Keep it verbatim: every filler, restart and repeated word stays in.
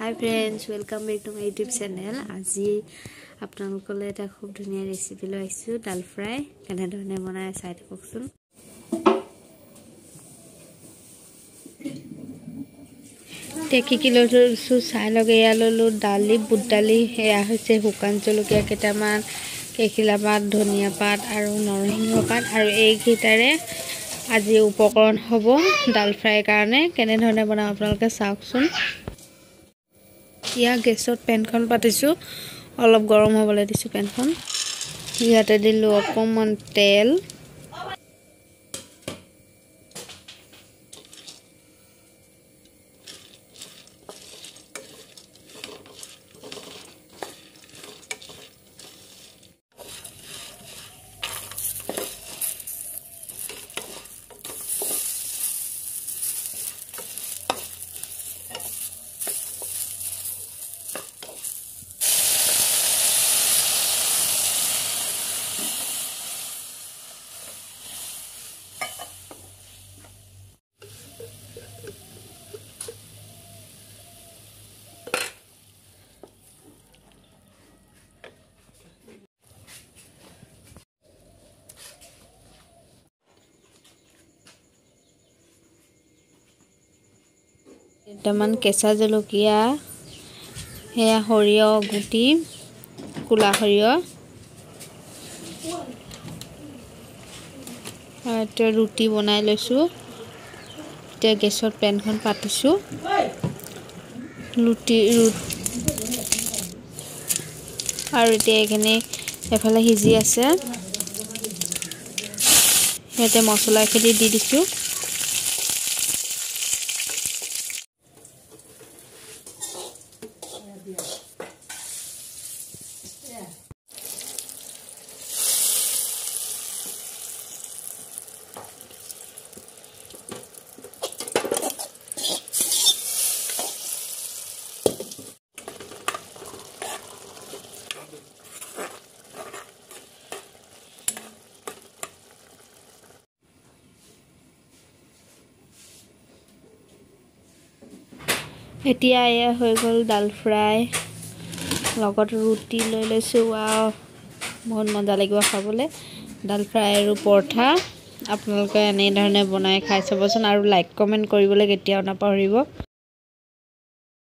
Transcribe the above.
Hi friends, welcome back to my YouTube channel. আজি আপোনালোকলৈ এটা খুব ধুনীয়া ৰেচিপি লৈ আহিছো ডাল ফ্ৰাই কেনে ধৰণে বনাই চাই থাককচোন। টেকি কিলো সু চাই লগে ইয়াললো ডালি বুট ডালি হেয়া হৈছে শুকান জলকীয়া কেটামান কেকিলা পাত ধনিয়া পাত আৰু নৰসিংহ পাত আৰু এই গিটাৰে আজি উপকৰণ হ'ব ডাল ফ্ৰাই কাৰণে কেনে ধৰণে বনাম আপোনালোকে চাওকচোন। ইয়া গেছত পেনখন পাতিছো অলপ গৰম হ'বলৈ দিছো পেনখন ইয়াতে দিলো অকমান তেল এটামান কেঁচা জলকীয়া হেয়া সৰিয়হ গুটি কুলা সৰিয়হ আৰু ৰুটি বনাই লৈছো তে গেছত পেনখন পাতিছো ৰুটি আৰু এতিয়া এখানে এফালে হিজি আছে হেতে মছলা খিনি দি দিছো এতিয়া এয়া হৈ গল ডাল ফ্ৰাই লগত ৰুটি লৈ লৈছো ওয়াও বহুত মজা লাগিব খাবলৈ ডাল ফ্ৰাই আৰু পৰঠা আপোনালোকে এনে ধৰণে বনাই খাই চাবচোন আৰু লাইক কমেন্ট কৰিবলৈ কেতিয়াও নাপাহৰিব।